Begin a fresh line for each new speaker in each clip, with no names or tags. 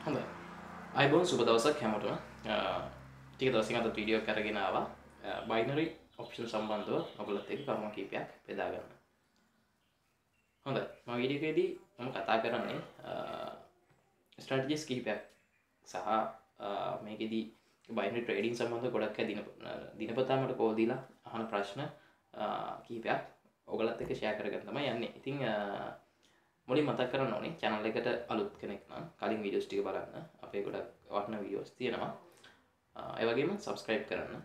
හොඳයි. අයිබෝන් සුබ දවසක් හැමෝටම. ටික දවසකින් අද වීඩියෝ එකක් අරගෙන ආවා. බයිනරි ඔප්ෂන් සම්බන්ධව ඔයගොල්ලොත් එක්ක කරුණු කීපයක් බෙදා ගන්න. හොඳයි. මම වීඩියෝ එකේදී මම කතා කරන්නේ ස්ට්‍රැටජිස් කිහිපයක් සහ මේකෙදී බයිනරි ට්‍රේඩින් සම්බන්ධව ගොඩක් දිනපතා මට කෝල් දීලා අහන ප්‍රශ්න කිහිපයක් ඔයගොල්ලොත් එක්ක ෂෙයා කරගන්න තමයි යන්නේ. ඉතින් මුලින් මතක් කරන්න ඕනේ channel එකට අලුත් කෙනෙක් නම් කලින් වීඩියෝස් ටික බලන්න. අපේ ගොඩක් වටිනා වීඩියෝස් තියෙනවා. ඒ වගේම subscribe කරන්න.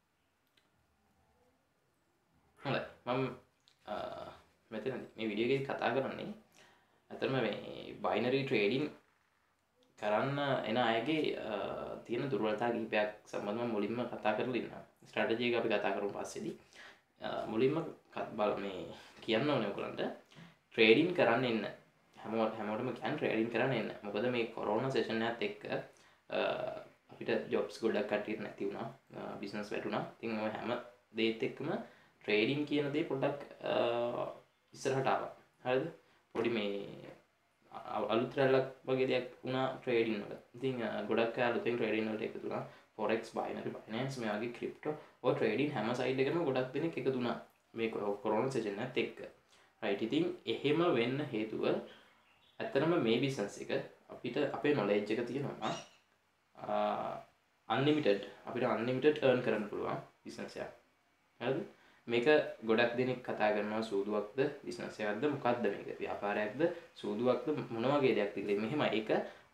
හොඳයි. මම මෙතන මේ වීඩියෝ එකේදී කතා කරන්නේ අතරම මේ binary trading කරන්න එන අයගේ තියෙන දුර්වලතා කිහිපයක් සම්බන්ධව මුලින්ම කතා කරලා ඉන්නවා. ස්ට්‍රැටජි එක අපි කතා කරමු පස්සේදී. මුලින්ම මේ කියන්න ඕනේ ඔයගලන්ට ට්‍රේඩින් කරන්න එන්න හැමෝටම කියන්න ට්‍රේඩින් කරන්න එන්න. මොකද මේ කොරෝනා සෙෂන් එකත් එක්ක අපිට ජොබ්ස් ගොඩක් කටියට නැති වුණා, බිස්නස් වැටුණා. ඉතින් ඔය හැම දේත් එක්කම ට්‍රේඩින් කියන දේ පොඩ්ඩක් ඉස්සරහට ආවා. හරිද? පොඩි මේ අලුත් රැල්ලක් වගේ දෙයක් වුණා ට්‍රේඩින් වල. ඉතින් ගොඩක් අය අලුතෙන් ට්‍රේඩින් වලට එකතු වුණා. forex, binary, finance මේ වගේ crypto ඔය ට්‍රේඩින් හැම සයිඩ් එකකම ගොඩක් දෙනෙක් එකතු වුණා මේ කොරෝනා සෙෂන් එකත් එක්ක. රයිට්. ඉතින් එහෙම වෙන්න හේතුව ඇත්තටම මේ බිස්නස් එක අපිට අපේ නොලෙජ් එක තියෙනවා අන්ලිමිටඩ් අපිට අන්ලිමිටඩ් earn කරන්න පුළුවන් බිස්නස් එකක්. හරිද? මේක ගොඩක් දෙනෙක් කතා කරනවා සූදුවක්ද බිස්නස් එකක්ද මොකක්ද මේක ව්‍යාපාරයක්ද සූදුවක්ද මොන වගේ දෙයක්ද කියලා. මෙහෙම ඒක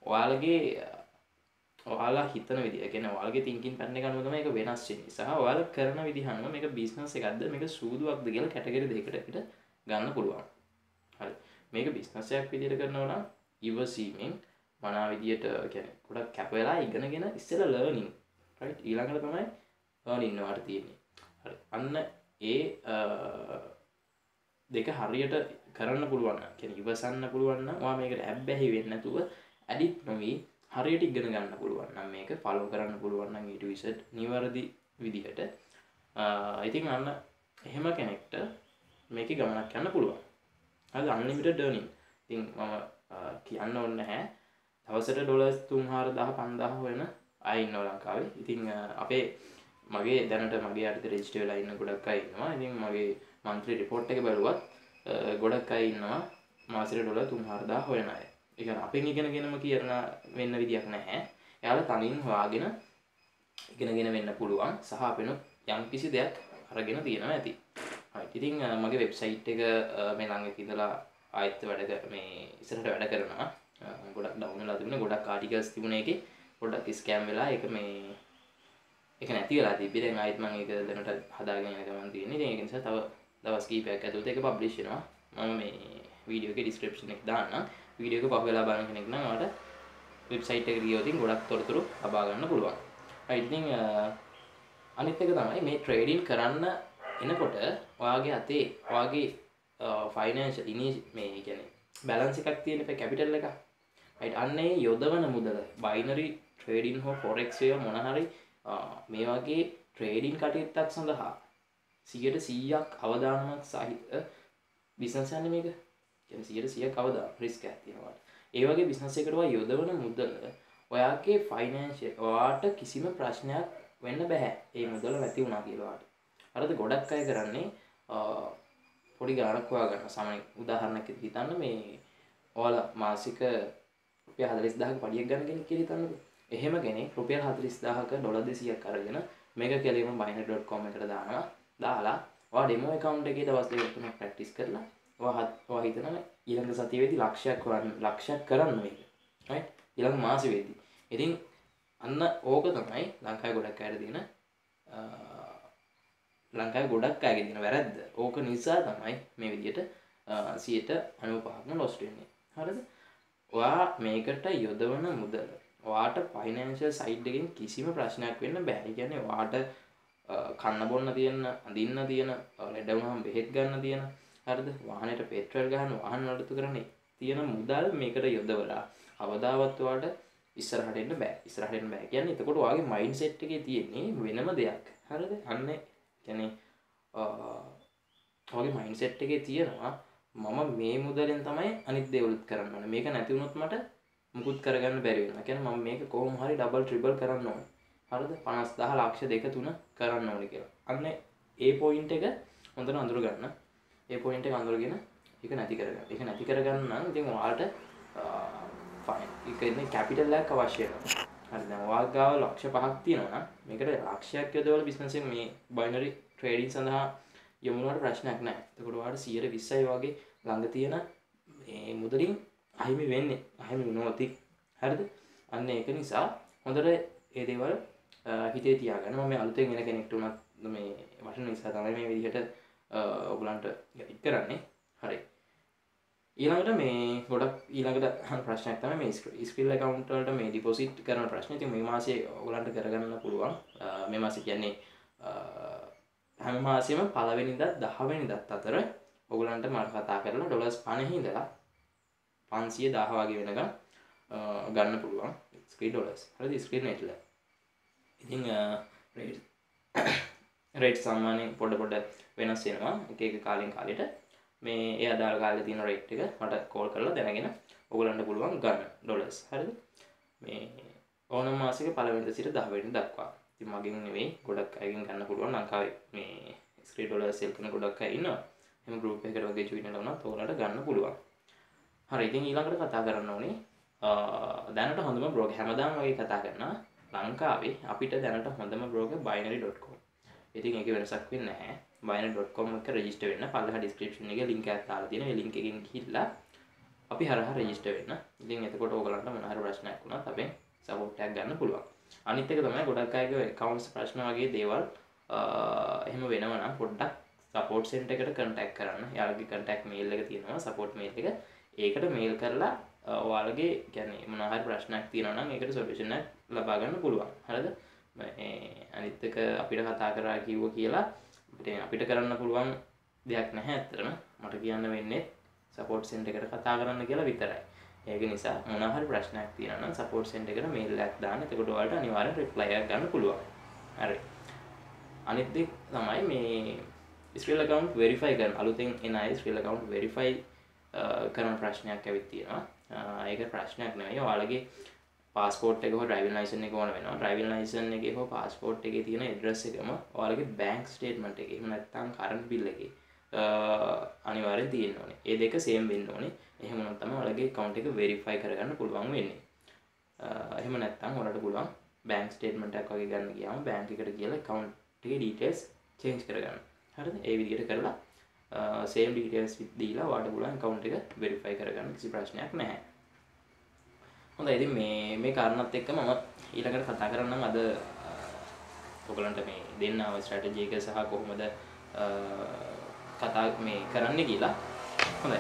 ඔයාලා හිතන විදිය. ඒ කියන්නේ ඔයාලගේ thinking pattern එක අනුව තමයි ඒක වෙනස් වෙන්නේ. සහ ඔයාලා කරන විදිහ අනුව මේක බිස්නස් එකක්ද මේක සූදුවක්ද කියලා කැටගරි දෙකකට අපිට ගන්න පුළුවන්. හරි. මේක බිස්නස් එකක් විදිහට කරනවා නම් ඉවසීමෙන් මනා විදියට කියන්නේ ගොඩක් කැප වෙලා ඉගෙනගෙන ඉස්සෙල්ලා ලර්නින් රයිට් ඊළඟට තමයි earning වලට තියෙන්නේ. හරි. අන්න ඒ දෙක හරියට කරන්න පුළුවන් නම් කියන්නේ ඉවසන්න පුළුවන් නම් ඔයා මේකට ඇබ්බැහි වෙන්නේ නැතුව ඇඩික්ට් නොවි හරියට ඉගෙන ගන්න පුළුවන් නම් මේක ෆලෝ කරන්න පුළුවන් නම් ඊට විසට් නිවැරදි විදිහට ඉතින් අන්න එහෙම කෙනෙක්ට මේකේ ගමනක් යන්න පුළුවන්. හරිද? Unlimited earning. ඉතින් මම කියන්න ඕනේ නැහැ. දවසට ඩොලර්ස් 3,000 5,000 වෙන අය ඉන්නවා ලංකාවේ. ඉතින් මගේ දැනට මගේ යටතේ රෙජිස්ටර් වෙලා ඉන්න ගොඩක් අය ඉන්නවා. ඉතින් මගේ monthly report එක බලුවත් ගොඩක් අය ඉන්නවා මාසෙට ඩොලර් 3,000 හොයන අය. ඒ කියන්නේ අපෙන් ඉගෙනගෙනම කියන වෙන්න විදියක් නැහැ. එයාලා තනින් හොයාගෙන ඉගෙනගෙන වෙන්න පුළුවන්. සහ අපෙනුත් යම්කිසි දෙයක් අරගෙන තියෙනවා ඇති. ඉතින් මගේ වෙබ්සයිට් එක මේ ළඟ ඉඳලා ආයෙත් මේ ඉස්සරහට වැඩ කරනවා. ගොඩක් ඩවුන් වෙලා තිබුණේ ගොඩක් ආටිකල්ස් තිබුණේ ඒකේ. පොඩ්ඩක් ස්කෑම් වෙලා ඒක නැති වෙලා තිබ්බේ. දැන් ආයෙත් මම ඒක දැනට හදාගෙන යන ගමන් තියෙන්නේ. ඉතින් ඒක නිසා තව දවස් කිහිපයක් ඇතුළත ඒක පබ්ලිෂ් වෙනවා. මම මේ වීඩියෝ එකේ ඩිස්ක්‍රිප්ෂන් එක දාන්නම්. වීඩියෝ එක පහුවෙලා බලන කෙනෙක් නම් ඔයාලට වෙබ්සයිට් එකට ගියොත් ගොඩක් තොරතුරු ලබා ගන්න පුළුවන්. right ඉතින් අනිත් එක තමයි මේ ට්‍රේඩින් කරන්න එනකොට ඔයාගේ අතේ ඔයාගේ ෆයිනෑන්ෂල් මේ කියන්නේ බැලන්ස් එකක් තියෙන අපේ කැපිටල් එක. right අන්නේ යොදවන මුදල බයිනරි ට්‍රේඩින් හෝ forex එක මොන හරි මේ වගේ ට්‍රේඩින් කටයුත්තක් සඳහා 100%ක් අවදානමක් සහිත බිස්නස් යන්නේ මේක. කියන්නේ 100%ක් අවදාන රිස්ක් එකක් තියෙනවා. ඒ වගේ බිස්නස් එකකට ඔයා යොදවන මුදල ඔයාගේ ෆයිනෑන්ෂල් ඔයාට කිසිම ප්‍රශ්නයක් වෙන්න බෑ. ඒ මුදල නැති වුණා කියලා ඔයාට. හරිද? ගොඩක් අය කරන්නේ පොඩි ගාණක් හොයාගන්න. සාමාන්‍ය උදාහරණයක් හිතන්න මේ ඔයාලා මාසික රුපියල් 40000ක පඩියක් ගන්න කෙනෙක් කියලා හිතන්නකෝ. එහෙම කෙනෙක් රුපියල් 40000ක ඩොලර් 200ක් අරගෙන මේක කෙලින්ම binary.com එකට දාලා ඔයා ඩෙමෝ account එකේ දවස් දෙකක් තුනක් ප්‍රැක්ටිස් කරලා ඔයා හිතනවා ඊළඟ සතියේදී ලක්ෂයක් කරන්න මේක. right? ඊළඟ මාසෙ වෙද්දී. ඉතින් අන්න ඕක තමයි ලංකාවේ ගොඩක් අයට තියෙන ලංකාවේ ගොඩක් අයගේ තියෙන වැරද්ද. ඕක නිසා තමයි මේ විදිහට 95%ක්ම ලොස් වෙන්නේ. හරිද? ඔයා මේකට යොදවන මුදල ඔයාට ෆයිනෑන්ෂල් සයිඩ් එකෙන් කිසිම ප්‍රශ්නයක් වෙන්න බෑ. ඒ කියන්නේ ඔයාට කන්න බොන්න තියෙන, අඳින්න තියෙන, ලෙඩ වුණාම බෙහෙත් ගන්න තියෙන, හරිද? වාහනේට පෙට්‍රල් ගහන්න, වාහන නඩත්තු කරන්න තියෙන මුදල් මේකට යොදවලා අවදාවත් ඔයාට ඉස්සරහට එන්න බෑ. ඉස්සරහට එන්න බෑ කියන්නේ එතකොට ඔයාගේ මයින්ඩ් සෙට් එකේ තියෙන්නේ වෙනම දෙයක්. හරිද? අන්න කියන්නේ ඔයාගේ මයින්ඩ් සෙට් එකේ තියෙනවා මම මේ මුදලෙන් තමයි අනිත් දේවලුත් කරන්න ඕනේ. මේක නැති වුණොත් මට මුකුත් කරගන්න බැරි වෙනවා. කියන්නේ මම මේක කොහොම හරි ඩබල් ට්‍රිපල් කරන්න ඕනේ. හරිද? 50000 ලක්ෂ 2 3 කරන්න ඕනේ කියලා. අන්න ඒ පොයින්ට් එක හොඳට අඳුර ගන්න. ඒ පොයින්ට් එක අඳුරගෙන ඒක නැති කරගන්න. ඒක නැති කරගන්න නම් ඉතින් ඔයාලට ෆයින්. ඒක ඉන්නේ කැපිටල් එකක් අවශ්‍ය වෙනවා. හරි දැන් ඔයාලා ගාව ලක්ෂ 5ක් තියෙනවා නම් මේකට ලක්ෂයක් යොදවලා බිස්නස් එක මේ බයිනරි ට්‍රේඩින් සඳහා යොමු වුණාට ප්‍රශ්නයක් නැහැ. එතකොට ඔයාලට 120යි වගේ ළඟ තියෙන මේ මුදලින් අහිමි වෙන්නේ. අහිමි වුණොත් හරිද? අන්න ඒක නිසා හොඳට ඒ දේවල් හිතේ තියාගන්න. මම මේ අලුතෙන් එන කෙනෙක්ට උනත් මේ වටින නිසා තමයි මේ විදිහට ඔයගලන්ට ගයිඩ් කරන්නේ. හරි. ඊළඟට මේ ගොඩක් ඊළඟට ප්‍රශ්නයක් තමයි මේ ස්කිල් account වලට මේ ඩිපොසිට් කරන ප්‍රශ්නේ. ඉතින් මේ මාසේ ඔයගලන්ට කරගන්න පුළුවන්. මේ මාසේ කියන්නේ හැම මාසෙම පළවෙනිදා 10 වෙනිදාත් අතර ඔයගලන්ට මම කතා කරලා $50 ඉඳලා 510 වගේ වෙනකම් ගන්න පුළුවන් ස්ක්‍රීන් ඩොලර්ස්. හරිද? ස්ක්‍රීන් රේට්ල. ඉතින් රේට් සාමාන්‍යයෙන් පොඩ වෙනස් වෙනවා එක එක කාලෙන් කාලෙට. මේ ඒ අදාළ කාලේ තියෙන රේට් එක මට කෝල් කරලා දැනගෙන ඔයගලන්ට පුළුවන් ගන්න ඩොලර්ස්. හරිද? මේ ඕනම මාසෙක පළවෙනිදා සිට 10 වෙනිදා දක්වා. ඉතින් මගෙන් නෙවෙයි ගොඩක් අයගෙන් ගන්න පුළුවන්. ලංකාවේ මේ ස්ක්‍රීන් ඩොලර්ස් සෙල් කරන ගොඩක් අය ඉන්නවා. එහෙම ගෲප් එකකට වගේ ජොයින් වෙලා වුණත් ඔයගලන්ට ගන්න පුළුවන්. හරි. ඉතින් ඊළඟට කතා කරන්න ඕනේ දැනට හොඳම බ්‍රෝකර් හැමදාම වගේ කතා කරනවා ලංකාවේ අපිට දැනට හොඳම බ්‍රෝකර් binary.com. ඉතින් ඒකේ වෙනසක් වෙන්නේ නැහැ. binary.com එක රෙජිස්ටර් වෙන්න පල්ලෙහා description එකේ link එකක් දාලා තියෙනවා. ඒ link එකෙන් ගිහිල්ලා අපි හරහා රෙජිස්ටර් වෙන්න. ඉතින් එතකොට ඕගලන්ට මොන හරි ප්‍රශ්නයක් වුණත් අපෙන් සපෝට් එකක් ගන්න පුළුවන්. අනිත් එක තමයි ගොඩක් අයගේ accounts ප්‍රශ්න වගේ දේවල් එහෙම වෙනවා නම් පොඩ්ඩක් support center එකට contact කරන්න. යාළුවගේ contact mail එක තියෙනවා support mail එක. ඒකට mail කරලා ඔයාලගේ කියන්නේ මොන හරි ප්‍රශ්නයක් තියෙනවා නම් ඒකට solution එකක් ලබා ගන්න පුළුවන්. හරිද? අනිත් එක අපිට කතා කරා කිව්ව කියලා අපිට කරන්න පුළුවන් දෙයක් නැහැ ඇත්තටම. මට කියන්න වෙන්නේ support center එකට කතා කරන්න කියලා විතරයි. ඒක නිසා මොන හරි ප්‍රශ්නයක් තියෙනවා නම් support center එකට mail එකක් දාන්න. එතකොට ඔයාලට අනිවාර්යෙන් reply එකක් ගන්න පුළුවන්. හරි. අනිත් දෙයක් තමයි මේ Skrill account verify කරන අලුතෙන් එන අය Skrill account verify කරන ප්‍රශ්නයක් ඇවිත් තියෙනවා. ඒක ප්‍රශ්නයක් නෙවෙයි. ඔයාලගේ passport එක හෝ driving license එක ඕන වෙනවා. driving license එකේ හෝ passport එකේ තියෙන address එකම ඔයාලගේ bank statement එකේ එහෙම නැත්නම් current bill එකේ අනිවාර්යෙන් තියෙන්න ඕනේ. ඒ දෙක same වෙන්න ඕනේ. එහෙම වුණොත් තමයි ඔයාලගේ account එක verify කරගන්න පුළුවන් වෙන්නේ. එහෙම නැත්නම් ඔයාලට පුළුවන් bank statement එකක් වගේ ගන්න ගියාම bank එකට ගිහලා account එකේ details change කරගන්න. හරිද? ඒ විදිහට කරලා same details දීලා ඔයාලට පුළුවන් account එක verify කරගන්න කිසි ප්‍රශ්නයක් නැහැ. හොඳයි. ඉතින් මේ කාරණාත් එක්ක මම ඊළඟට කතා කරන්නම් අද ඔයගලන්ට මේ දෙන්නව ස්ට්‍රැටජි එක සහ කොහොමද කතා මේ කරන්න කියලා. හොඳයි.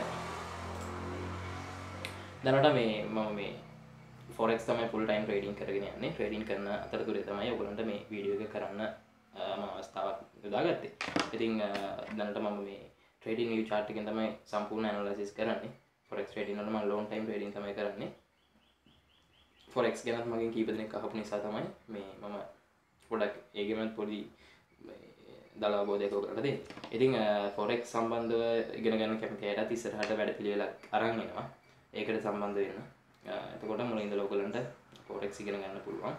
දැනට මම මේ forex තමයි full time trading කරගෙන යන්නේ. trading කරන අතරතුරේ තමයි ඔයගලන්ට මේ වීඩියෝ එක කරන්න මම අවස්ථාවක් යොදාගත්තේ. ඉතින් දැනට මම මේ trading view chart එකෙන් තමයි සම්පූර්ණ analysis කරන්නේ. forex trading වල මම long time trading තමයි කරන්නේ. forex ගැනත් මගෙන් කීප දෙනෙක් අහපු නිසා තමයි මේ මම පොඩක් ඒකෙමත් පොඩි දල අවබෝධයක් ඔයගලන්ට දෙන්නේ. ඉතින් forex සම්බන්ධව ඉගෙන ගන්න කැමති අයටත් ඉස්සරහට වැඩපිළිවෙලක් අරන් එනවා. ඒකට සම්බන්ධ වෙන්න. එතකොට මුලින් ඉඳලා ඔයගලන්ට forex ඉගෙන ගන්න පුළුවන්.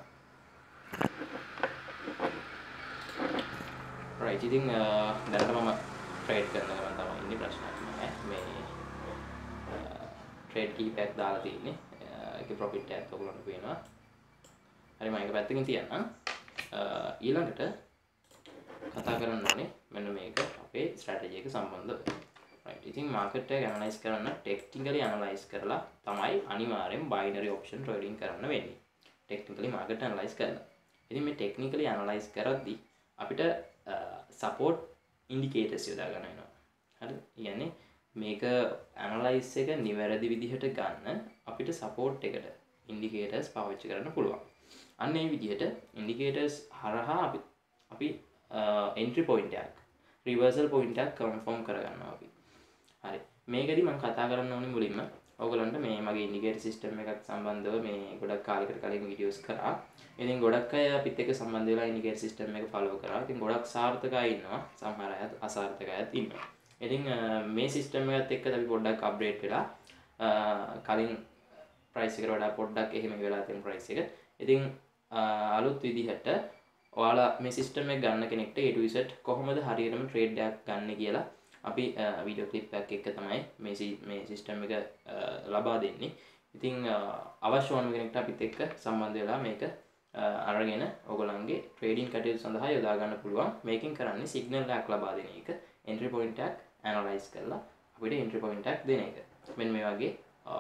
right. ඉතින් දැනට මම trade කරන ගමන් තමයි ඉන්නේ ප්‍රශ්නයක් නැහැ. මේ trade කීපයක් දාලා තියෙන්නේ. ඒකේ profit එකක් ඔයගලන්ට පේනවා. හරි මම ඒක පැත්තකින් තියන්නම්. ඊළඟට කතා කරන්න ඕනේ මෙන්න මේක අපේ ස්ට්‍රැටජි එක සම්බන්ධව. right. ඉතින් මාකට් එක ඇනලයිස් කරන්න ටෙක්නිකලි ඇනලයිස් කරලා තමයි අනිවාර්යෙන් binary option trading කරන්න වෙන්නේ. ටෙක්නිකලි මාකට් ඇනලයිස් කරලා. ඉතින් මේ ටෙක්නිකලි ඇනලයිස් කරද්දී අපිට support indicators යොදා ගන්න වෙනවා. හරිද? කියන්නේ මේක ඇනලයිස් එක නිවැරදි විදිහට ගන්න අපිට support එකට indicators පාවිච්චි කරන්න පුළුවන්. අන්න ඒ විදිහට indicators හරහා අපි entry point එකක් reversal point එකක් confirm කරගන්නවා අපි. හරි. මේකදී මම කතා කරන්න ඕනේ මුලින්ම ඔයගලන්ට මේ මගේ indicator system එකක් සම්බන්ධව මේ ගොඩක් කාලයකට කලින් වීඩියෝස් කරා. ඉතින් ගොඩක් අය අපිත් එක්ක සම්බන්ධ වෙලා indicator system එක follow කරා. ඉතින් ගොඩක් සාර්ථක අය ඉන්නවා. සමහර අය අසාර්ථක අයත් ඉන්නවා. ඉතින් මේ system එකත් එක්ක අපි පොඩ්ඩක් අප්ඩේට් වෙලා කලින් ප්‍රයිස් එකට වඩා පොඩ්ඩක් එහෙම වෙලා තියෙන ප්‍රයිස් එක. ඉතින් අලුත් විදිහට ඔයාලා මේ සිස්ටම් එක ගන්න කෙනෙක්ට A to Z කොහොමද හරියටම ට්‍රේඩ් එකක් ගන්න කියලා අපි වීඩියෝ ක්ලිප් එකක් එක්ක තමයි මේ සිස්ටම් එක ලබා දෙන්නේ. ඉතින් අවශ්‍ය වන කෙනෙක්ට අපිත් එක්ක සම්බන්ධ වෙලා මේක අරගෙන ඔයගොල්ලන්ගේ ට්‍රේඩින් කටයුතු සඳහා යොදා ගන්න පුළුවන්. මේකෙන් කරන්නේ සිග්නල් එකක් ලබා දෙන එක, එන්ට්‍රි පොයින්ට් එකක් ඇනලයිස් කරලා අපිට එන්ට්‍රි පොයින්ට් එකක් දෙන එක. මෙන්න මේ වගේ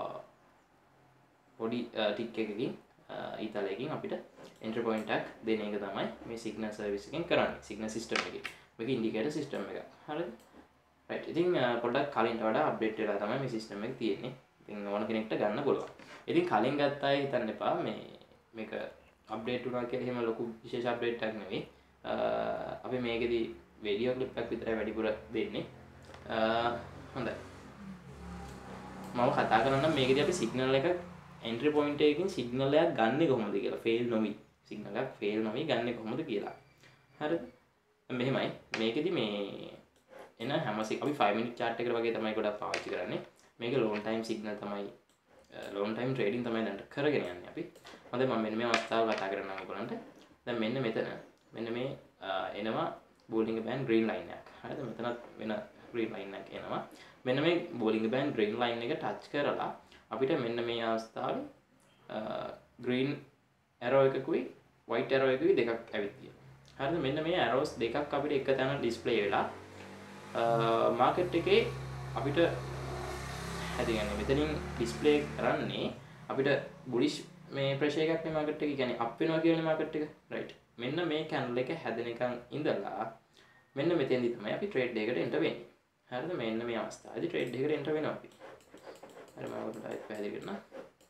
පොඩි ටික් එකකින් ඊතලයකින් අපිට එන්ට්‍රි පොයින්ට් එකක් දෙන එක තමයි මේ සිග්නල් සර්විස් එකෙන් කරන්නේ. සිග්නල් සිස්ටම් එකේ. මේක ඉන්ඩිකේටර් සිස්ටම් එකක්. හරිද? රයිට්. ඉතින් පොඩ්ඩක් කලින්ට වඩා අප්ඩේට් වෙලා තමයි මේ සිස්ටම් එක තියෙන්නේ. ඉතින් ඕන කෙනෙක්ට ගන්න පුළුවන්. ඉතින් කලින් ගත්ත අය හිතන්න එපා මේක අප්ඩේට් වුණා කියලා එහෙම ලොකු විශේෂ අප්ඩේට් එකක් නෙවෙයි. අපි මේකෙදි වීඩියෝ ක්ලිප් එකක් විතරයි වැඩිපුර දෙන්නේ. හොඳයි. මම කතා කරන්න මේකෙදි අපි සිග්නල් එකක් එන්ට්‍රි පොයින්ට් එකකින් සිග්නල් එකක් ගන්නෙ කොහොමද කියලා, ෆේල් නොවි සිග්නල් එකක් ෆේල් නොවි ගන්නෙ කොහොමද කියලා. හරිද? මෙහෙමයි මේකෙදි මේ එන හැම අපි 5 minute chart එකට වගේ තමයි ගොඩක් පාවිච්චි කරන්නේ. මේක long time signal තමයි long time trading තමයි දැන් කරගෙන යන්නේ අපි. හොඳයි මම මෙන්න මේ අවස්ථාව කතා කරන්නම් ඔයගොල්ලන්ට. දැන් මෙන්න මෙතන මෙන්න මේ එනවා Bollinger Band green line එකක්. හරිද? මෙතනත් වෙන green line එකක් එනවා. මෙන්න මේ Bollinger Band green line එක touch කරලා අපිට මෙන්න මේ අවස්ථාවේ green arrow එකකුයි white arrow එකකුයි දෙකක් ඇවිත් තියෙනවා. හරිද? මෙන්න මේ arrows දෙකක් අපිට එක තැන display වෙලා මාකට් එකේ අපිට හැදිගන්නේ මෙතනින් ඩිස්ප්ලේ කරන්නේ අපිට බුලිෂ් මේ ප්‍රෙෂර් එකක් නේ මාකට් එකේ කියන්නේ අප් වෙනවා කියන්නේ මාකට් එක රයිට්. මෙන්න මේ කැන්ඩල් එක හැදෙනකන් ඉඳලා මෙන්න මෙතෙන්දි තමයි අපි ට්‍රේඩ් එකකට එන්ටර් වෙන්නේ. හරිද? මෙන්න මේ අවස්ථාවේදී ට්‍රේඩ් එකකට එන්ටර් වෙනවා අපි. හරි මම ඔයාලට පැහැදිලි කරනවා.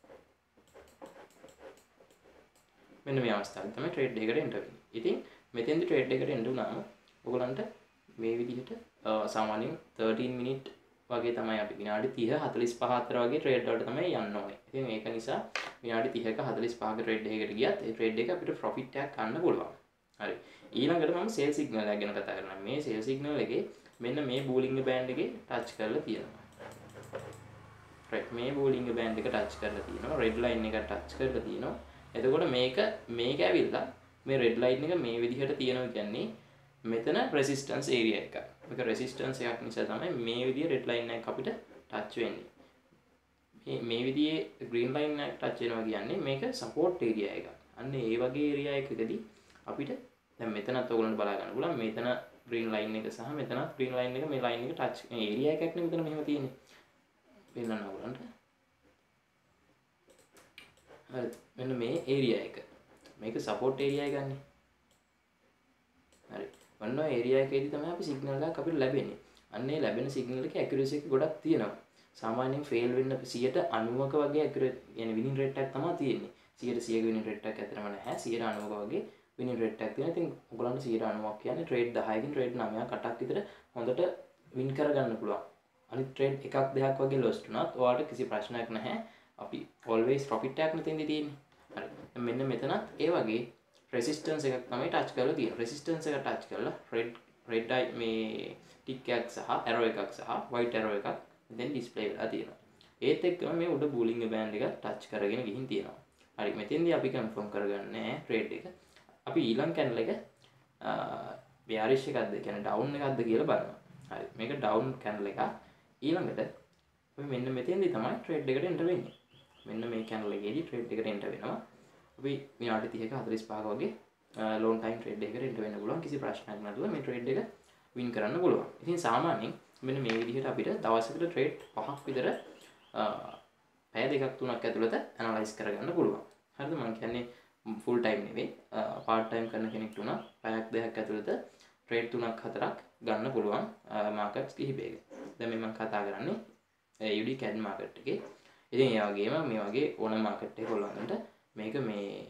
මෙන්න මේ අවස්ථාවේ තමයි ට්‍රේඩ් එකකට එන්ටර් වෙන්නේ. ඉතින් මෙතෙන්දි ට්‍රේඩ් එකකට එන්ටර් වුණාම ඔයගලන්ට මේ විදිහට සාමාන්‍යයෙන් 13 මිනිත් වගේ තමයි අපි විනාඩි 30 45 අතර වගේ ට්‍රේඩ් වලට තමයි යන්න ඕනේ. ඉතින් ඒක නිසා විනාඩි 30ක 45ක ට්‍රේඩ් එකකට ගියත් ඒ ට්‍රේඩ් එක අපිට ප්‍රොෆිට් එකක් ගන්න පුළුවන්. හරි. ඊළඟට මම සේල් සිග්නල් එක ගැන කතා කරනවා. මේ සේල් සිග්නල් එකේ මෙන්න මේ Bollinger Band එකේ ටච් කරලා තියෙනවා. රයිට්. මේ Bollinger Band එක ටච් කරලා තියෙනවා. රෙඩ් ලයින් එක ටච් කරලා තියෙනවා. එතකොට මේක ඇවිල්ලා මේ රෙඩ් ලයින් එක මේ විදිහට තියෙනවා කියන්නේ මෙතන රෙසිස්ටන්ස් ඒරියා එකක්. මේක රෙසිස්ටන්ස් එකක් නිසා තමයි මේ විදිහේ රෙඩ් ලයින් එකක් අපිට ටච් වෙන්නේ. මේ විදිහේ ග්‍රීන් ලයින් එකක් ටච් වෙනවා කියන්නේ මේක සපෝට් ඒරියා එකක්. අන්න ඒ වගේ ඒරියා එකකදී අපිට දැන් මෙතනත් ඔයගොල්ලන්ට බලා ගන්න පුළුවන්. මෙතන ග්‍රීන් ලයින් එක සහ මෙතනත් ග්‍රීන් ලයින් එක මේ ලයින් එක ටච් මේ ඒරියා එකක් නේ මෙතන මෙහෙම තියෙන්නේ. පෙන්නන්න ඔයගොල්ලන්ට. හරි. මෙන්න මේ ඒරියා එක. මේක සපෝට් ඒරියා එකක් නේ. හරි. ඔන්න ඔය ඒරියා එකේදී තමයි අපි සිග්නල් එකක් අපිට ලැබෙන්නේ. අන්න ඒ ලැබෙන සිග්නල් එකේ ඇකියුරසි එක ගොඩක් තියෙනවා. සාමාන්‍යයෙන් ෆේල් වෙන්න 90ක වගේ ඇකියුරේට් يعني විනින් රේට් එකක් තමයි තියෙන්නේ. 100ක විනින් රේට් එකක් ඇතරම නැහැ. 90ක වගේ විනින් රේට් එකක් තියෙනවා. ඉතින් ඔයගොල්ලන්ට 90ක් කියන්නේ ට්‍රේඩ් 10කින් ට්‍රේඩ් 9ක් 8ක් විතර හොඳට වින් කරගන්න පුළුවන්. අනිත් ට්‍රේඩ් එකක් දෙකක් වගේ ලොස් වුණත් ඔයාලට කිසි ප්‍රශ්නයක් නැහැ. අපි always profit එකක් නෙතෙන්දී තියෙන්නේ. හරි. මෙන්න මෙතනත් ඒ වගේ resistance එකක් තමයි touch කරලා තියෙන්නේ. resistance එක touch කරලා red eye මේ tick එකක් සහ arrow එකක් සහ white arrow එකක් දැන් display වෙලා තියෙනවා. ඒත් එක්කම මේ උඩ Bollinger Band එක touch කරගෙන ගිහින් තියෙනවා. හරි මෙතෙන්දී අපි confirm කරගන්නේ trade එක. අපි ඊළඟ candle එක bearish එකක්ද කියන්නේ down එකක්ද කියලා බලනවා. හරි මේක down candle එකක්. ඊළඟට අපි මෙන්න මෙතෙන්දී තමයි trade එකට enter වෙන්නේ. මෙන්න මේ candle එකේදී trade එකට enter වෙනවා. අපි විනාඩි 30ක 45ක වගේ long time trade එකකට enter වෙන්න පුළුවන්. කිසි ප්‍රශ්නයක් නැතුව මේ trade එක win කරන්න පුළුවන්. ඉතින් සාමාන්‍යයෙන් මෙන්න මේ විදිහට අපිට දවසකට trade 5ක් විතර පැය දෙකක් තුනක් ඇතුළත analyze කරගන්න පුළුවන්. හරිද? මම කියන්නේ full time නෙවෙයි part time කරන කෙනෙක්ට උනා පැයක් දෙකක් ඇතුළත trade 3ක් 4ක් ගන්න පුළුවන් markets කිහිපයක. දැන් මම කතා කරන්නේ UD CAD market එකේ. ඉතින් ඒ වගේම මේ වගේ ඕන market එකක ඔයගොල්ලන්ට මේක මේ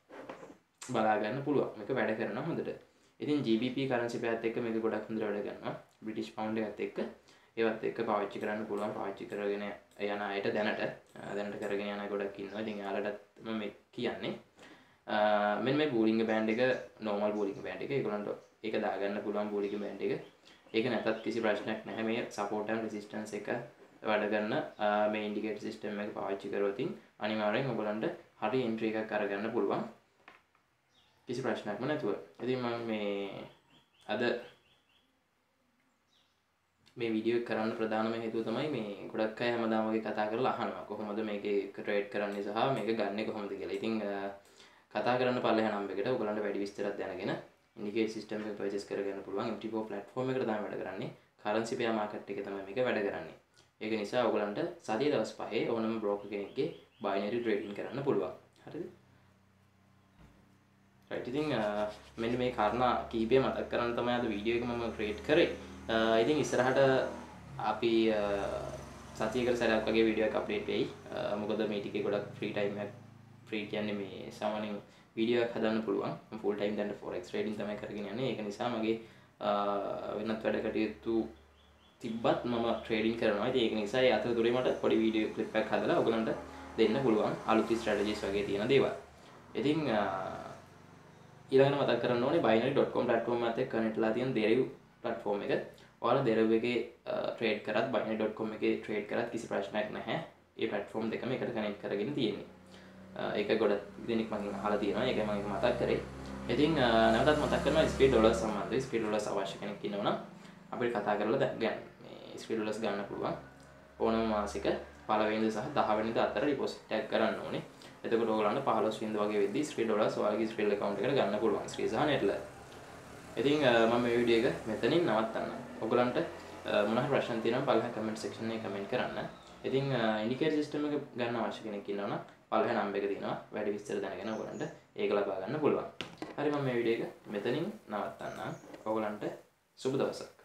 බලා ගන්න පුළුවන්. මේක වැඩ කරනවා හොඳට. ඉතින් GBP currency pair එක්ක මේක ගොඩක් හොඳට වැඩ කරනවා. British pound එකත් එක්ක ඒවත් එක්ක පාවිච්චි කරන්න පුළුවන්. පාවිච්චි කරගෙන යන අයට දැනට කරගෙන යන අය ගොඩක් ඉන්නවා. ඉතින් යාලටත් මම කියන්නේ මෙන්න මේ Bollinger Band එක normal Bollinger Band එක ඒගොල්ලන්ට ඒක දාගන්න පුළුවන් Bollinger Band එක. ඒක නැතත් කිසි ප්‍රශ්නයක් නැහැ. මේ support and resistance එක වැඩ කරන මේ indicator system එක පාවිච්චි කරොත් අනිවාර්යෙන් ඔයගලන්ට හරි එන්ට්‍රි එකක් අරගන්න පුළුවන් කිසි ප්‍රශ්නයක්ම නැතුව. ඉතින් මම මේ අද මේ වීඩියෝ එක කරන්න ප්‍රධානම හේතුව තමයි මේ ගොඩක් අය හැමදාම වගේ කතා කරලා අහනවා කොහොමද මේකේ ට්‍රේඩ් කරන්නේ සහ මේක ගන්නෙ කොහොමද කියලා. ඉතින් කතා කරන්න පල්ලෙහා නම් එකට ඔයගලන්ට වැඩි විස්තරයක් දැනගෙන ඉන්ඩිකේටර් සිස්ටම් එක පර්චේස් කරගන්න පුළුවන්. MT4 platform එකට තමයි වැඩ කරන්නේ. currency pair market එකේ තමයි මේක වැඩ කරන්නේ. ඒක නිසා ඔයගලන්ට සතිය දවස් 5 ඕනම broker කෙනෙක්ගේ binary trading කරන්න පුළුවන්. හරිද? right ඉතින් මෙන්න මේ කාරණා කීපය මතක් කරන්න තමයි අද වීඩියෝ එක මම ක්‍රියේට් කරේ. ඉතින් ඉස්සරහට අපි සතියකට සැරයක් වගේ වීඩියෝ එකක් අප්ඩේට් වෙයි. මොකද මේ ටිකේ ගොඩක් ෆ්‍රී ටයිම් එකක් ෆ්‍රී කියන්නේ මේ සාමාන්‍යයෙන් වීඩියෝ එකක් හදන්න පුළුවන්. මම ෆුල් ටයිම් දැන් forex trading තමයි කරගෙන යන්නේ. ඒක නිසා මගේ වෙනත් වැඩ කටයුතු තිබ්බත් මම ට්‍රේඩින් කරනවා. ඉතින් ඒක නිසා ඒ අතරතුරේ මට පොඩි වීඩියෝ ක්ලිප් එකක් හදලා ඔයගලන්ට දෙන්න පුළුවන්. අලුත් ස්ට්‍රැටජිස් වගේ තියෙන දේවල්. ඉතින් ඊළඟට මතක් කරන්න ඕනේ binary.com platform එකත් එක්ක කනෙක්ට් වෙලා තියෙන deriv platform එක. ඔයාලා deriv එකේ trade කරත් binary.com එකේ trade කරත් කිසි ප්‍රශ්නයක් නැහැ. මේ platform දෙකම එකට කනෙක්ට් කරගෙන තියෙන්නේ. ඒක ගොඩක් දෙනෙක් මගෙන් අහලා තියෙනවා. ඒකයි මම ඒක මතක් කරේ. ඉතින් නැවතත් මතක් කරනවා ස්පීඩ් ඩොලර්ස් සම්බන්ධව ස්පීඩ් ඩොලර්ස් අවශ්‍ය කෙනෙක් ඉන්නවා නම් අපිට කතා කරලා ගන්න. මේ ස්පීඩ් ඩොලර්ස් ගන්න පුළුවන්. ඕනම මාසික 1 වෙනිදා සහ 10 වෙනිදා අතර ඩිපොසිට් එකක් කරන්න ඕනේ. එතකොට ඔයගලන්ට 15 වෙනිදා වගේ වෙද්දී ස්පීඩ් ඩොලර්ස් ඔයාලගේ ස්පීඩ් account එකට ගන්න පුළුවන්. ස්ත්‍රී සහ නෙට්ලර්. ඉතින් මම මේ වීඩියෝ එක මෙතනින් නවත්තන්න. ඔයගලන්ට මොන හරි ප්‍රශ්න තියෙනවා පළවෙනි කමෙන්ට් සෙක්ෂන් එකේ කමෙන්ට් කරන්න. ඉතින් ඉන්ඩිකේටර් සිස්ටම් එක ගන්න අවශ්‍ය කෙනෙක් ඉන්නවා නම් පළවෙනි නම්බර් එක තියෙනවා. වැඩි විස්තර දැනගෙන ඔයගලන්ට ඒක ලබා ගන්න පුළුවන්. හරි මම මේ වීඩියෝ එක මෙතනින් නවත්තන්න. ඔයගලන්ට සුබ දවසක්.